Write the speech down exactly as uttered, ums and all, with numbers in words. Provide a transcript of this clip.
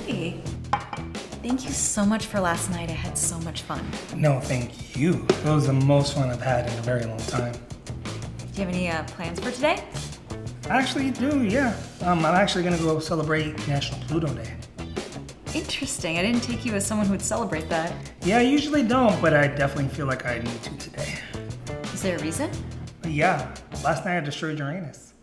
Hey, thank you so much for last night. I had so much fun. No, thank you. It was the most fun I've had in a very long time. Do you have any uh, plans for today? I actually do, yeah. Um, I'm actually gonna go celebrate National Pluto Day. Interesting. I didn't take you as someone who would celebrate that. Yeah, I usually don't, but I definitely feel like I need to today. Is there a reason? But yeah, last night I destroyed Uranus.